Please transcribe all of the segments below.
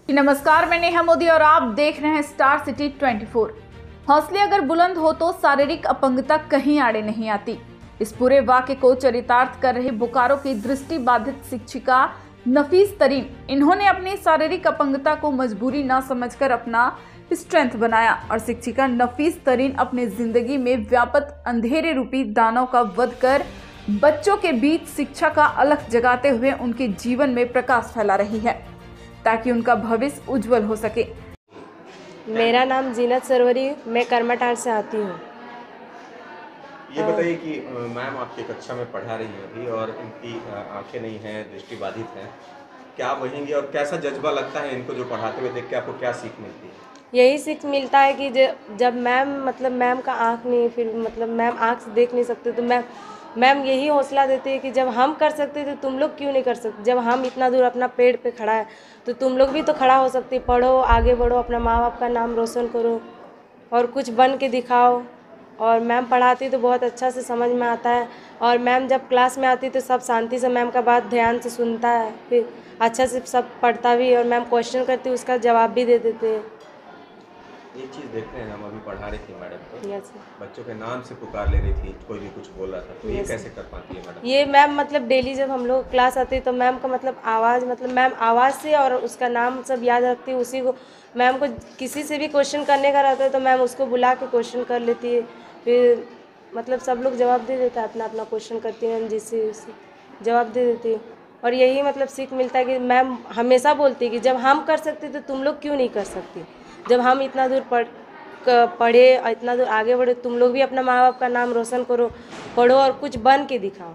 नमस्कार, मैं नेहा मोदी और आप देख रहे हैं स्टार सिटी 24। हौसले अगर बुलंद हो तो शारीरिक अपंगता कहीं आड़े नहीं आती। इस पूरे वाक्य को चरितार्थ कर रहे बोकारो की दृष्टि बाधित शिक्षिका नफीस तरीन, इन्होंने अपनी शारीरिक अपंगता को मजबूरी न समझकर अपना स्ट्रेंथ बनाया और शिक्षिका नफीस तरीन अपनी जिंदगी में व्याप्त अंधेरे रूपी दानव का वध कर बच्चों के बीच शिक्षा का अलख जगाते हुए उनके जीवन में प्रकाश फैला रही है ताकि उनका भविष्य उज्जवल हो सके। मेरा नाम जीनत सरवरी, मैं कर्मटार से आती हूँ। ये बताइए कि मैम आपकी कक्षा में पढ़ा रही हैं अभी और इनकी आंखें नहीं हैं, दृष्टि बाधित हैं, क्या वहेंगी और कैसा जज्बा लगता है इनको जो पढ़ाते हुए देख के आपको क्या सीख मिलती है? यही सीख मिलता है कि जब मैम का आँख नहीं, फिर मैम आँख से देख नहीं सकते तो मैम यही हौसला देती है कि जब हम कर सकते तो तुम लोग क्यों नहीं कर सकते। जब हम इतना दूर अपना पेड़ पे खड़ा है तो तुम लोग भी तो खड़ा हो सकते। पढ़ो, आगे बढ़ो, अपना माँ बाप का नाम रोशन करो और कुछ बन के दिखाओ। और मैम पढ़ाती तो बहुत अच्छा से समझ में आता है और मैम जब क्लास में आती तो सब शांति से मैम का बात ध्यान से सुनता है, फिर अच्छा से सब पढ़ता भी और मैम क्वेश्चन करती उसका जवाब भी दे देते हैं। एक चीज़ देखते हैं, हम अभी पढ़ा रही थी मैडम को, यस, बच्चों के नाम से पुकार ले रही थी, कोई भी कुछ बोल रहा था, तो ये कैसे कर पाती है मैडम? ये मैम डेली जब हम लोग क्लास आती है तो मैम का आवाज़ मैम आवाज़ से और उसका नाम सब याद रखती है। उसी को मैम को किसी से भी क्वेश्चन करने का रहता है तो मैम उसको बुला के क्वेश्चन कर लेती है, फिर सब लोग जवाब दे देता है, अपना अपना क्वेश्चन करती है मैम, जिससे जवाब दे देती है। और यही सीख मिलता है कि मैम हमेशा बोलती है कि जब हम कर सकते तो तुम लोग क्यों नहीं कर सकती। जब हम इतना दूर पढ़े और इतना दूर आगे बढ़े, तुम लोग भी अपना माँ बाप का नाम रोशन करो, पढ़ो और कुछ बन के दिखाओ।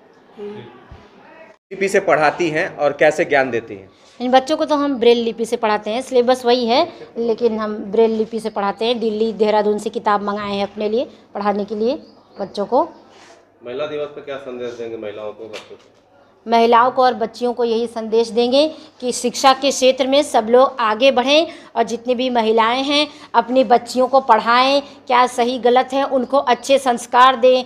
लिपि से पढ़ाती हैं और कैसे ज्ञान देती हैं? इन बच्चों को तो हम ब्रेल लिपि से पढ़ाते हैं, सिलेबस वही है लेकिन हम ब्रेल लिपि से पढ़ाते हैं। दिल्ली देहरादून से किताब मंगाए हैं अपने लिए पढ़ाने के लिए बच्चों को। महिला दिवस पर क्या संदेश देंगे महिलाओं को, बच्चों को? महिलाओं को और बच्चियों को यही संदेश देंगे कि शिक्षा के क्षेत्र में सब लोग आगे बढ़ें और जितनी भी महिलाएं हैं अपनी बच्चियों को पढ़ाएं, क्या सही गलत है उनको अच्छे संस्कार दें,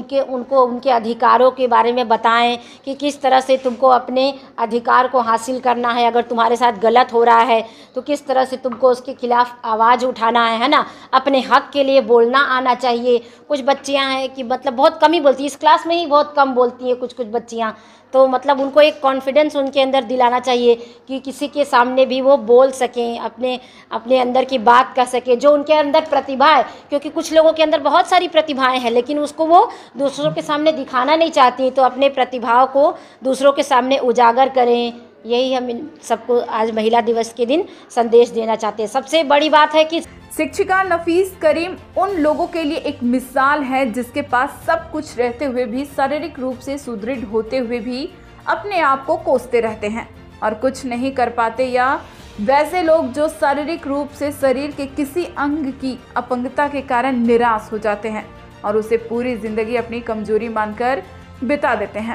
उनके अधिकारों के बारे में बताएं कि किस तरह से तुमको अपने अधिकार को हासिल करना है। अगर तुम्हारे साथ गलत हो रहा है तो किस तरह से तुमको उसके खिलाफ आवाज़ उठाना है ना, अपने हक के लिए बोलना आना चाहिए। कुछ बच्चियाँ हैं कि बहुत कम ही बोलती हैं, इस क्लास में ही बहुत कम बोलती हैं कुछ बच्चियाँ, तो उनको एक कॉन्फिडेंस उनके अंदर दिलाना चाहिए कि किसी के सामने भी वो बोल सकें, अपने अंदर की बात कह सकें, जो उनके अंदर प्रतिभा है। क्योंकि कुछ लोगों के अंदर बहुत सारी प्रतिभाएं हैं लेकिन उसको वो दूसरों के सामने दिखाना नहीं चाहती, तो अपने प्रतिभाओं को दूसरों के सामने उजागर करें। यही हम इन सबको आज महिला दिवस के दिन संदेश देना चाहते हैं। सबसे बड़ी बात है कि शिक्षिका नफीस करीम उन लोगों के लिए एक मिसाल है जिसके पास सब कुछ रहते हुए भी शारीरिक रूप से सुदृढ़ होते हुए भी अपने आप को कोसते रहते हैं और कुछ नहीं कर पाते, या वैसे लोग जो शारीरिक रूप से शरीर के किसी अंग की अपंगता के कारण निराश हो जाते हैं और उसे पूरी जिंदगी अपनी कमजोरी मानकर बिता देते हैं।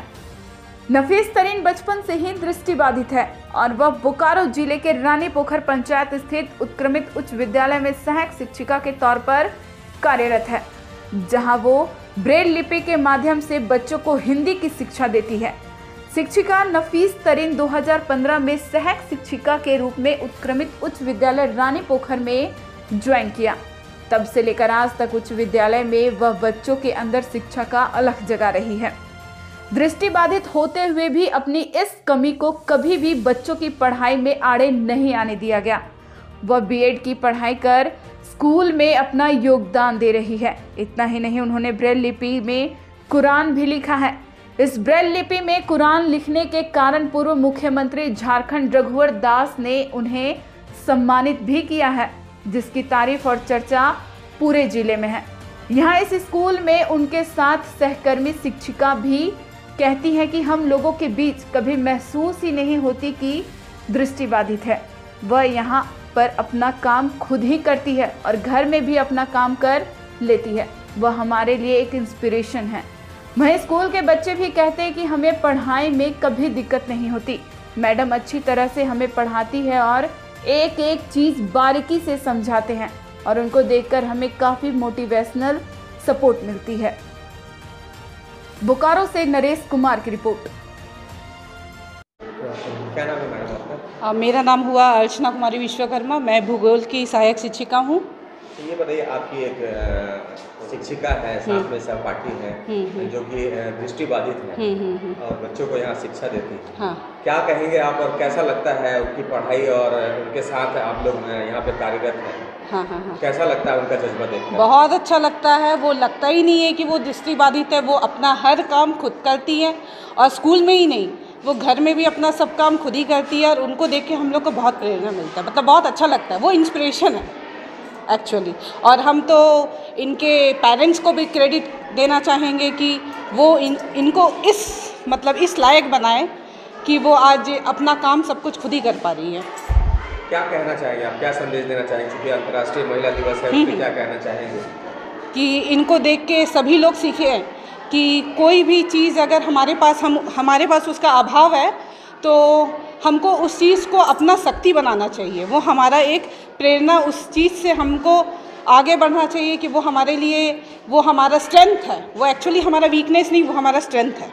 नफीस तरीन बचपन से ही दृष्टिबाधित है और वह बोकारो जिले के रानी पोखर पंचायत स्थित उत्क्रमित उच्च विद्यालय में सहायक शिक्षिका के तौर पर कार्यरत है, जहां वो ब्रेल लिपि के माध्यम से बच्चों को हिंदी की शिक्षा देती है। शिक्षिका नफीस तरीन 2015 में सहायक शिक्षिका के रूप में उत्क्रमित उच्च विद्यालय रानी पोखर में ज्वाइन किया। तब से लेकर आज तक उच्च विद्यालय में वह बच्चों के अंदर शिक्षा का अलख जगा रही है। दृष्टिबाधित होते हुए भी अपनी इस कमी को कभी भी बच्चों की पढ़ाई में आड़े नहीं आने दिया गया। वह बीएड की पढ़ाई कर स्कूल में अपना योगदान दे रही है। इतना ही नहीं, उन्होंने ब्रेल लिपि में कुरान भी लिखा है। इस ब्रेल लिपि में कुरान लिखने के कारण पूर्व मुख्यमंत्री झारखंड रघुवर दास ने उन्हें सम्मानित भी किया है, जिसकी तारीफ और चर्चा पूरे जिले में है। यहाँ इस स्कूल में उनके साथ सहकर्मी शिक्षिका भी कहती है कि हम लोगों के बीच कभी महसूस ही नहीं होती कि दृष्टिबाधित है। वह यहाँ पर अपना काम खुद ही करती है और घर में भी अपना काम कर लेती है। वह हमारे लिए एक इंस्पिरेशन है। वहीं स्कूल के बच्चे भी कहते हैं कि हमें पढ़ाई में कभी दिक्कत नहीं होती। मैडम अच्छी तरह से हमें पढ़ाती है और एक एक चीज़ बारीकी से समझाते हैं और उनको देखकर हमें काफ़ी मोटिवेशनल सपोर्ट मिलती है। बोकारो से नरेश कुमार की रिपोर्ट। क्या नाम है मैडम आपका? मेरा नाम हुआ अर्चना कुमारी विश्वकर्मा। मैं भूगोल की सहायक शिक्षिका हूँ। तो ये बताइए, आपकी एक शिक्षिका है, साथ में सहपाठी है जो कि दृष्टिबाधित है और बच्चों को यहाँ शिक्षा देती है। हाँ। क्या कहेंगे आप और कैसा लगता है उनकी पढ़ाई और उनके साथ आप लोग यहाँ पे कार्यरत हैं? हाँ। कैसा लगता है उनका जज्बा देखकर? बहुत अच्छा लगता है। वो लगता ही नहीं है कि वो दृष्टिबाधित है। वो अपना हर काम खुद करती है और स्कूल में ही नहीं, वो घर में भी अपना सब काम खुद ही करती है और उनको देख के हम लोग को बहुत प्रेरणा मिलता है। मतलब बहुत अच्छा लगता है। वो इंस्पिरेशन है एक्चुअली। और हम तो इनके पेरेंट्स को भी क्रेडिट देना चाहेंगे कि वो इनको इस लायक बनाए कि वो आज अपना काम सब कुछ खुद ही कर पा रही है। क्या कहना चाहेंगे आप, क्या संदेश देना चाहेंगे? क्योंकि अंतर्राष्ट्रीय महिला दिवस है, उस पर क्या कहना चाहेंगे? कि इनको देख के सभी लोग सीखें कि कोई भी चीज़ अगर हमारे पास उसका अभाव है तो हमको उस चीज़ को अपना शक्ति बनाना चाहिए। वो हमारा एक प्रेरणा, उस चीज़ से हमको आगे बढ़ना चाहिए कि वो हमारे लिए, वो हमारा स्ट्रेंथ है। वो एक्चुअली हमारा वीकनेस नहीं, वो हमारा स्ट्रेंथ है।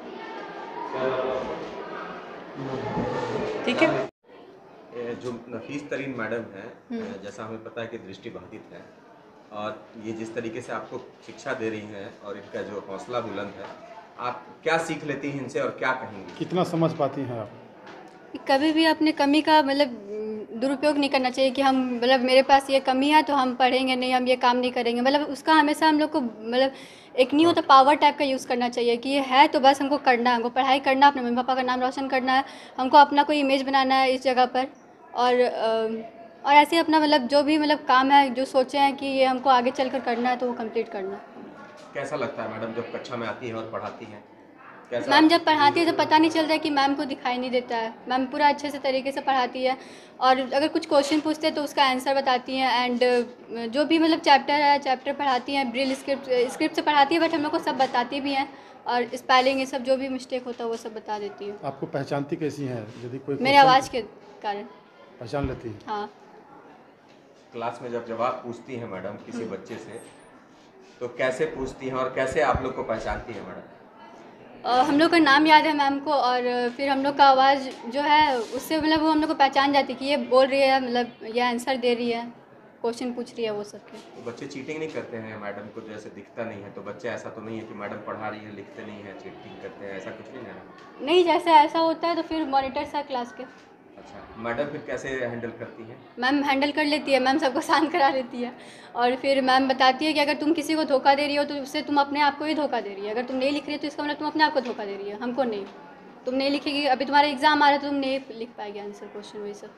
ठीक है। जो नफीस तरीन मैडम है, जैसा हमें पता है कि दृष्टिबाधित है और ये जिस तरीके से आपको शिक्षा दे रही हैं और इनका जो हौसला बुलंद है, आप क्या सीख लेती हैं इनसे और क्या कहेंगी? कितना समझ पाती हैं आप? कभी भी अपने कमी का दुरुपयोग नहीं करना चाहिए कि हम मेरे पास ये कमी है तो हम पढ़ेंगे नहीं, हम ये काम नहीं करेंगे। उसका हमेशा हम लोग को एक नहीं होता पावर टाइप का यूज़ करना चाहिए कि ये है तो बस हमको करना है, हमको पढ़ाई करना, अपने मम्मी पापा का नाम रोशन करना है, हमको अपना कोई इमेज बनाना है इस जगह पर। और ऐसे अपना जो भी काम है, जो सोचे हैं कि ये हमको आगे चल कर करना है तो वो कंप्लीट करना। कैसा लगता है मैडम जब कक्षा में आती हैं और पढ़ाती हैं? मैम जब पढ़ाती है तो पता नहीं चलता है कि मैम को दिखाई नहीं देता है। मैम पूरा अच्छे से तरीके से पढ़ाती है और अगर कुछ क्वेश्चन पूछते हैं तो उसका आंसर बताती हैं। एंड जो भी चैप्टर पढ़ाती हैं, ब्रेल स्क्रिप्ट से पढ़ाती है, बट हम लोग को सब बताती भी हैं और स्पेलिंग ये सब जो भी मिस्टेक होता है वो सब बता देती है। आपको पहचानती कैसी हैं? यदि कोई मेरे आवाज़ के कारण पहचान लेती है। हाँ। क्लास में जब जवाब पूछती हैं मैडम किसी बच्चे से तो कैसे पूछती हैं और कैसे आप लोग को पहचानती हैं मैडम? हम लोग का नाम याद है मैम को और फिर हम लोग का आवाज़ जो है उससे वो हम लोग को पहचान जाती है कि ये बोल रही है, ये आंसर दे रही है, क्वेश्चन पूछ रही है, वो सब के। तो बच्चे चीटिंग नहीं करते हैं मैडम को जैसे दिखता नहीं है, तो बच्चे ऐसा तो नहीं है कि मैडम पढ़ा रही है लिखते नहीं है, चीटिंग करते हैं, ऐसा कुछ नहीं है? नहीं, जैसे ऐसा होता है तो फिर मॉनिटर है क्लास के। अच्छा, मैडम फिर कैसे हैंडल करती हैं? मैम हैंडल कर लेती है, मैम सबको शांत करा लेती है और फिर मैम बताती है कि अगर तुम किसी को धोखा दे रही हो तो उससे तुम अपने आप को ही धोखा दे रही है। अगर तुम नहीं लिख रही हो तो इसका तुम अपने आप को धोखा दे रही है, हमको नहीं। तुम नहीं लिखेगी, अभी तुम्हारा एग्जाम आ रहा है तो तुम नहीं लिख पाएगी आंसर क्वेश्चन, वही सब।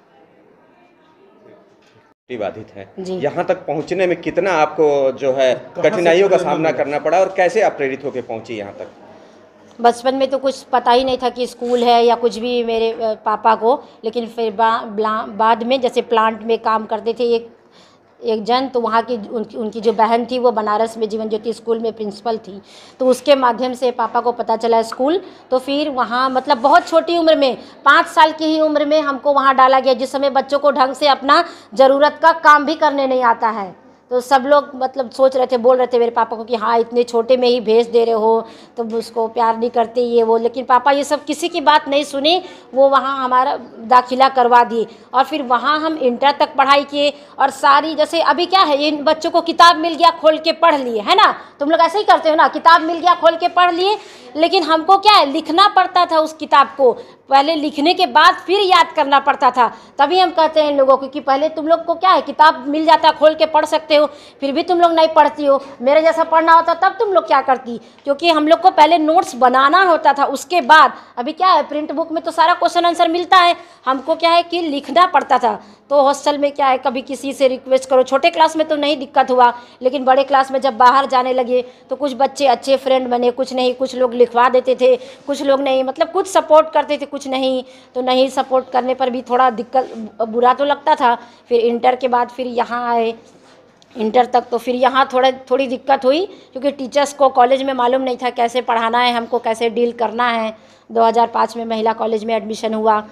बाधित है, यहाँ तक पहुँचने में कितना आपको जो है कठिनाइयों का सामना करना पड़ा और कैसे आप प्रेरित होकर पहुँची यहाँ तक? बचपन में तो कुछ पता ही नहीं था कि स्कूल है या कुछ भी मेरे पापा को, लेकिन फिर बाद में जैसे प्लांट में काम करते थे एक जन, तो वहाँ की उनकी जो बहन थी वो बनारस में जीवन ज्योति स्कूल में प्रिंसिपल थी, तो उसके माध्यम से पापा को पता चला स्कूल। तो फिर वहाँ बहुत छोटी उम्र में 5 साल की ही उम्र में हमको वहाँ डाला गया, जिस समय बच्चों को ढंग से अपना ज़रूरत का काम भी करने नहीं आता है। तो सब लोग सोच रहे थे, बोल रहे थे मेरे पापा को कि हाँ इतने छोटे में ही भेज दे रहे हो, तो उसको प्यार नहीं करते ये वो, लेकिन पापा ये सब किसी की बात नहीं सुनी, वो वहाँ हमारा दाखिला करवा दिए और फिर वहाँ हम इंटर तक पढ़ाई किए। और सारी जैसे अभी क्या है, इन बच्चों को किताब मिल गया खोल के पढ़ लिए, है ना, तुम लोग ऐसे ही करते हो ना, किताब मिल गया खोल के पढ़ लिए, लेकिन हमको क्या है लिखना पड़ता था उस किताब को, पहले लिखने के बाद फिर याद करना पड़ता था। तभी हम कहते हैं इन लोगों को कि पहले तुम लोग को क्या है किताब मिल जाता है, खोल के पढ़ सकते हो, फिर भी तुम लोग नहीं पढ़ती हो। मेरे जैसा पढ़ना होता तब तुम लोग क्या करती, क्योंकि हम लोग को पहले नोट्स बनाना होता था, उसके बाद अभी क्या है प्रिंट बुक में तो सारा क्वेश्चन आंसर मिलता है, हमको क्या है कि लिखना पड़ता था। तो हॉस्टल में क्या है कभी किसी से रिक्वेस्ट करो, छोटे क्लास में तो नहीं दिक्कत हुआ, लेकिन बड़े क्लास में जब बाहर जाने लगे तो कुछ बच्चे अच्छे फ्रेंड बने, कुछ नहीं, कुछ लोग लिखवा देते थे, कुछ लोग नहीं, कुछ सपोर्ट करते थे, कुछ नहीं। तो नहीं सपोर्ट करने पर भी थोड़ा दिक्कत, बुरा तो लगता था। फिर इंटर के बाद फिर यहाँ आए, इंटर तक तो फिर यहाँ थोड़ी दिक्कत हुई, क्योंकि टीचर्स को कॉलेज में मालूम नहीं था कैसे पढ़ाना है, हमको कैसे डील करना है। 2005 में महिला कॉलेज में एडमिशन हुआ,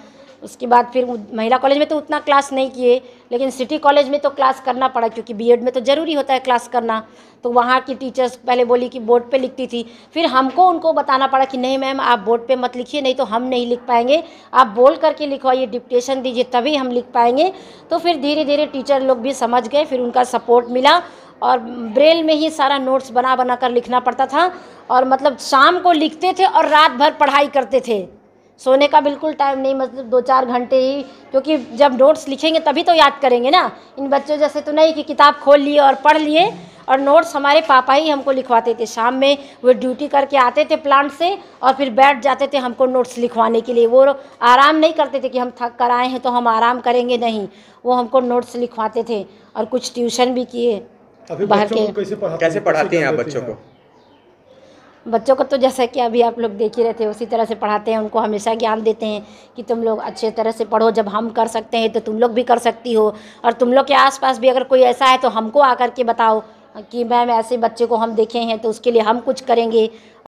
उसके बाद फिर महिला कॉलेज में तो उतना क्लास नहीं किए, लेकिन सिटी कॉलेज में तो क्लास करना पड़ा क्योंकि बीएड में तो ज़रूरी होता है क्लास करना। तो वहाँ की टीचर्स पहले बोली कि बोर्ड पे लिखती थी, फिर हमको उनको बताना पड़ा कि नहीं मैम आप बोर्ड पे मत लिखिए, नहीं तो हम नहीं लिख पाएंगे, आप बोल करके लिखवाइए, डिक्टेशन दीजिए तभी हम लिख पाएंगे। तो फिर धीरे धीरे टीचर लोग भी समझ गए, फिर उनका सपोर्ट मिला और ब्रेल में ही सारा नोट्स बना बना कर लिखना पड़ता था। और मतलब शाम को लिखते थे और रात भर पढ़ाई करते थे, सोने का बिल्कुल टाइम नहीं, मतलब 2-4 घंटे ही, क्योंकि जब नोट्स लिखेंगे तभी तो याद करेंगे ना। इन बच्चों जैसे तो नहीं कि किताब खोल लिए और पढ़ लिए। और नोट्स हमारे पापा ही हमको लिखवाते थे, शाम में वो ड्यूटी करके आते थे प्लांट से और फिर बैठ जाते थे हमको नोट्स लिखवाने के लिए। वो आराम नहीं करते थे कि हम थक कर आए हैं तो हम आराम करेंगे, नहीं, वो हमको नोट्स लिखवाते थे। और कुछ ट्यूशन भी किए बाहर के। कैसे पढ़ाते हैं आप बच्चों को? बच्चों को तो जैसा कि अभी आप लोग देख ही रहे थे उसी तरह से पढ़ाते हैं, उनको हमेशा ज्ञान देते हैं कि तुम लोग अच्छे तरह से पढ़ो, जब हम कर सकते हैं तो तुम लोग भी कर सकती हो। और तुम लोग के आसपास भी अगर कोई ऐसा है तो हमको आकर के बताओ कि मैम ऐसे बच्चे को हम देखे हैं तो उसके लिए हम कुछ करेंगे।